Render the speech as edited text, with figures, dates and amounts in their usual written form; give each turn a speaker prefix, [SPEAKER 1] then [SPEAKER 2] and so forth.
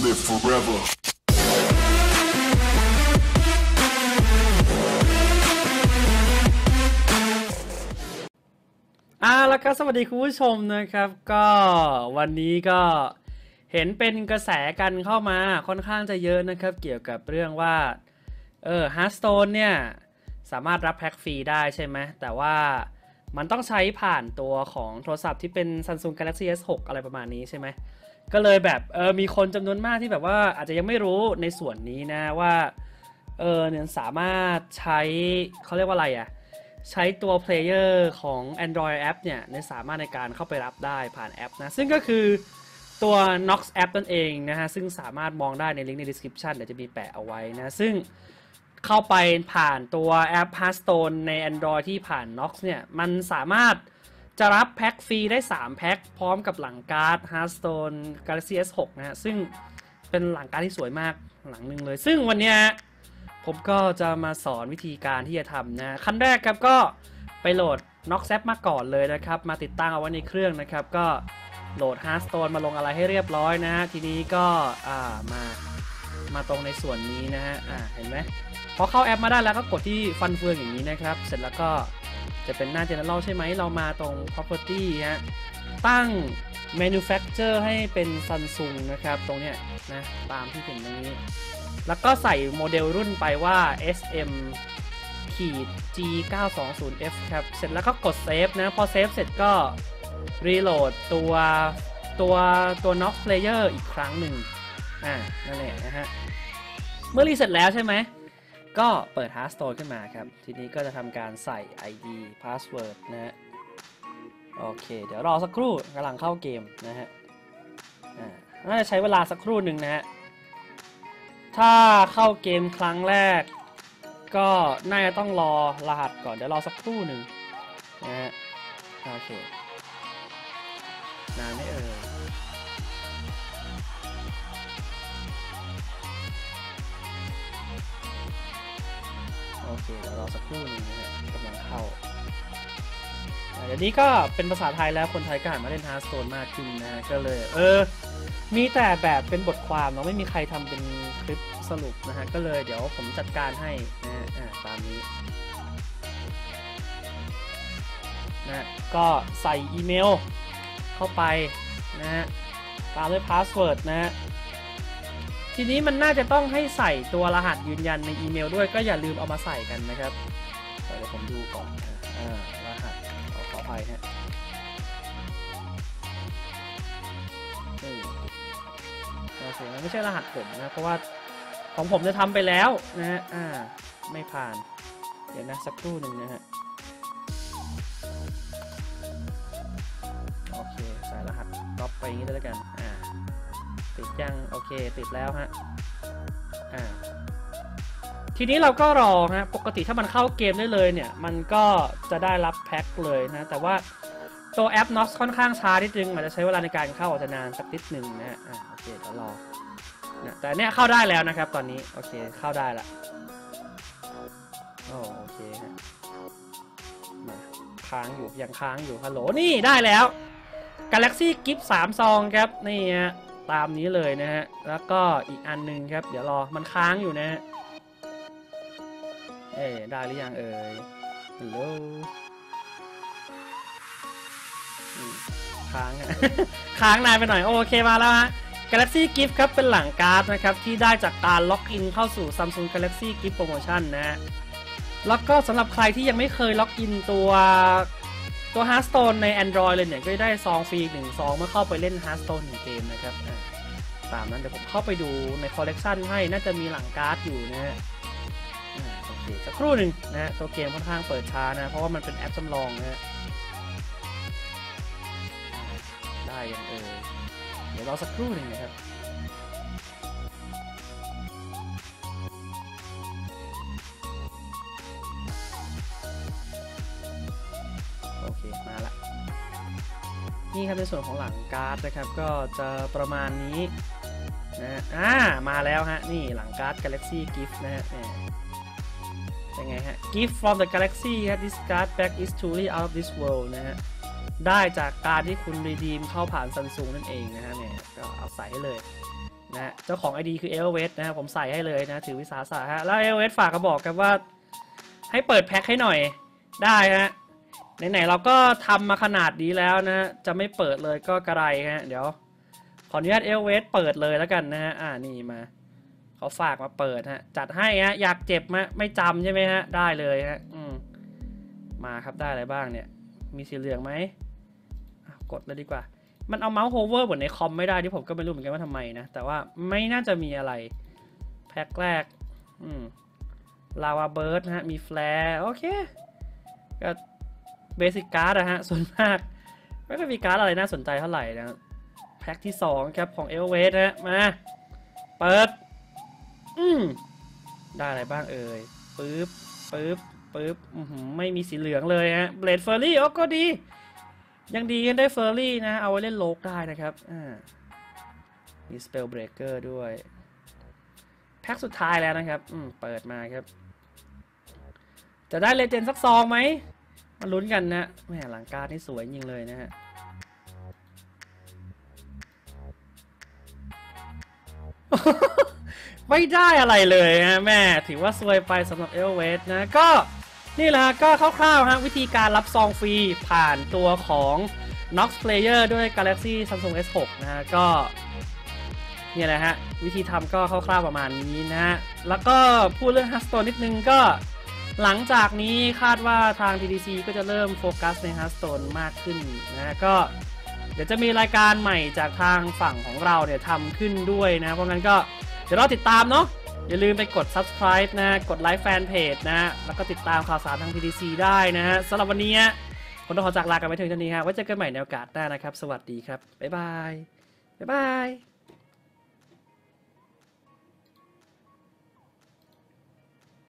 [SPEAKER 1] live forever.
[SPEAKER 2] แล้วก็สวัสดีคุณผู้ชมนะครับก็วันนี้ก็เห็นเป็นกระแสกันเข้ามาค่อนข้างจะเยอะนะครับเกี่ยวกับเรื่องว่าHearthstone เนี่ยสามารถรับแพ็กฟรีได้ใช่ไหมแต่ว่ามันต้องใช้ผ่านตัวของโทรศัพท์ที่เป็น Samsung Galaxy S6 อะไรประมาณนี้ใช่ไหมก็เลยแบบมีคนจำนวนมากที่แบบว่าอาจจะยังไม่รู้ในส่วนนี้นะว่าเนี่ยสามารถใช้เขาเรียกว่าอะไรใช้ตัว Player ของ Android App เนี่ยสามารถในการเข้าไปรับได้ผ่านแอปนะซึ่งก็คือตัว Nox App นั่นเองนะฮะซึ่งสามารถมองได้ในลิงก์ใน description เดี๋ยวจะมีแปะเอาไว้นะซึ่งเข้าไปผ่านตัวแอป Hearthstone ใน Android ที่ผ่าน Nox เนี่ยมันสามารถจะรับแพ็คฟรีได้3แพ็คพร้อมกับหลังการ์ด Hearthstone Galaxy S6 นะฮะซึ่งเป็นหลังการ์ดที่สวยมากหลังหนึ่งเลยซึ่งวันนี้ผมก็จะมาสอนวิธีการที่จะทำนะขั้นแรกครับก็ไปโหลด Nox App มาก่อนเลยนะครับมาติดตั้งเอาไว้ในเครื่องนะครับก็โหลด Hearthstone มาลงอะไรให้เรียบร้อยนะฮะทีนี้ก็มาตรงในส่วนนี้นะฮะเห็นไหมพอเข้าแอปมาได้แล้วก็กดที่ฟันเฟืองอย่างนี้นะครับเสร็จแล้วก็จะเป็นหน้า General ใช่ไหมเรามาตรง Property ฮะตั้ง Manufacturer ให้เป็น Samsung นะครับตรงเนี้ยนะตามที่เห็นตรงนี้แล้วก็ใส่โมเดลรุ่นไปว่า SM-G920F ครับเสร็จแล้วก็กดเซฟนะพอเซฟเสร็จก็รีโหลดตัว Nox Player อีกครั้งหนึ่งนั่นแหละนะฮะเมื่อรีเสร็จแล้วใช่ไหมก็เปิด Hearthstone ขึ้นมาครับทีนี้ก็จะทำการใส่ ID Password นะฮะโอเคเดี๋ยวรอสักครู่กำลังเข้าเกมนะฮะน่าจะใช้เวลาสักครู่หนึ่งนะฮะถ้าเข้าเกมครั้งแรกก็น่าจะต้องรอรหัสก่อนเดี๋ยวรอสักครู่หนึ่งนะฮะโอเคนานไม่โอเคเดี๋ยวรอสักครู่นึงนะฮะกำลังเข้าเดี๋ยวนี้ก็เป็นภาษาไทยแล้วคนไทยก็หันมาเล่น Hearthstone มากขึ้นนะก็เลยมีแต่แบบเป็นบทความเนาะไม่มีใครทำเป็นคลิปสรุปนะฮะก็เลยเดี๋ยวผมจัดการให้นะตามนี้นะก็ใส่อีเมลเข้าไปนะฮะตามด้วยพาสเวิร์ดนะฮะทีนี้มันน่าจะต้องให้ใส่ตัวรหัสยืนยันในอีเมลด้วยก็อย่าลืมเอามาใส่กันนะครับเดี๋ยวผมดูก่อนรหัสขออภัยฮะโอเคมันไม่ใช่รหัสผมนะเพราะว่าของผมจะทำไปแล้วนะฮะไม่ผ่านเดี๋ยวนะสักครู่หนึ่งนะฮะโอเคใส่รหัสก๊อปไปอย่างนี้แล้วกันติดยังโอเคติดแล้วฮะทีนี้เราก็รอฮะปกติถ้ามันเข้าเกมได้เลยเนี่ยมันก็จะได้รับแพ็คเลยนะแต่ว่าตัวแอป Nox ค่อนข้างช้านิดนึงอาจจะใช้เวลาในการเข้าอาจจะนานสักนิดนึงนะฮะโอเคเดี๋ยวรอนะแต่เนี้ยเข้าได้แล้วนะครับตอนนี้โอเคเข้าได้ละโอเคฮะมาค้างอยู่ยังค้างอยู่ฮัลโหลนี่ได้แล้ว Galaxy Gift 3 ซองครับนี่ฮะตามนี้เลยนะฮะแล้วก็อีกอันนึงครับเดี๋ยวรอมันค้างอยู่นะฮะได้หรือยังฮัลโหลค้าง ค้างนานไปหน่อยโอเคมาแล้วฮะ Galaxy Gift ครับเป็นหลังการ์ดนะครับที่ได้จากการล็อกอินเข้าสู่ Samsung Galaxy Gift Promotion นะฮะแล้วก็สำหรับใครที่ยังไม่เคยล็อกอินตัว Hearthstone ใน Android เลยเนี่ยก็ได้ซองฟรี1ซองเมื่อเข้าไปเล่น Hearthstone 1เกมนะครับตามนั้นเดี๋ยวผมเข้าไปดูในคอลเลกชันให้น่าจะมีหลังการ์ดอยู่นะฮะโอเคสักครู่หนึ่งนะฮะตัวเกมค่อนข้างเปิดช้านะเพราะว่ามันเป็นแอปจำลองนะฮะได้ยังเดี๋ยวรอสักครู่หนึ่งนะครับโอเคมาละนี่ครับในส่วนของหลังการ์ดนะครับก็จะประมาณนี้นะมาแล้วฮะนี่หลังการ์ด Galaxy Gift นะฮะเป็นไงฮะ Gift from the Galaxy ครับ This card pack is truly out of this world นะฮะได้จากการที่คุณรีดีมเข้าผ่าน Samsung นั่นเองนะฮะเนี่ยก็เอาใส่ให้เลยนะเจ้าของ ID คือ e l v e s นะผมใส่ให้เลยนะถือวิสาสะฮะแล้ว e l v e s ฝากกระบอกกันว่าให้เปิดแพ็คให้หน่อยได้ฮะไหนๆเราก็ทำมาขนาดนี้แล้วนะจะไม่เปิดเลยก็กระไรฮะเดี๋ยวขออนุญาต e l v e s เปิดเลยแล้วกันนะฮะนี่มาเขาฝากมาเปิดฮะจัดให้ฮะอยากเจ็บมาไม่จำใช่ไหมฮะได้เลยฮะมาครับได้อะไรบ้างเนี่ยมีสีเหลืองไหมกดเลยดีกว่ามันเอาเมาส์โฮเวอร์เหมือนในคอมไม่ได้ที่ผมก็ไม่รู้เหมือนกันว่าทำไมนะแต่ว่าไม่น่าจะมีอะไรแพ็คแรกลาวาเบิร์ดฮะมีแฟร์โอเคก็เบสิกการ์ดนะฮะส่วนมากไม่ค่อยมีการ์ดอะไรน่าสนใจเท่าไหร่นะแพ็คที่2ครับของเอลเวสนะมาเปิดได้อะไรบ้างเอ่ยปึ๊บไม่มีสีเหลืองเลยฮะเบลดเฟอร์รี่ก็ดียังดีกันได้เฟอร์รี่นะเอาไว้เล่นโลกได้นะครับมีสเปลเบรกเกอร์ด้วยแพ็คสุดท้ายแล้วนะครับเปิดมาครับจะได้เลเจนด์สักซองไหมมาลุ้นกันนะแหมหลังการ์ดนี่สวยจริงเลยนะฮะไม่ได้อะไรเลยนะแม่ถือว่าซวยไปสำหรับเอลเวสนะก็นี่แหละก็คร่าวๆฮะวิธีการรับซองฟรีผ่านตัวของ Nox Player ด้วย Galaxy Samsung S6 นะฮะก็นี่แหละฮะวิธีทำก็คร่าวๆประมาณนี้นะฮะแล้วก็พูดเรื่อง Hearthstone นิดนึงก็หลังจากนี้คาดว่าทาง TDC ก็จะเริ่มโฟกัสใน Hearthstone มากขึ้นนะก็เดี๋ยวจะมีรายการใหม่จากทางฝั่งของเราเนี่ยทำขึ้นด้วยนะเพราะงั้นก็เดี๋ยวรอติดตามเนาะอย่าลืมไปกด subscribe นะกดไลค์แฟนเพจนะแล้วก็ติดตามข่าวสารทาง TDC ได้นะฮะสำหรับวันนี้ผมต้องขอจากลากันไปถึงเท่านี้ฮะไว้เจอกันใหม่ในโอกาสหน้านะครับสวัสดีครับบ๊ายบาย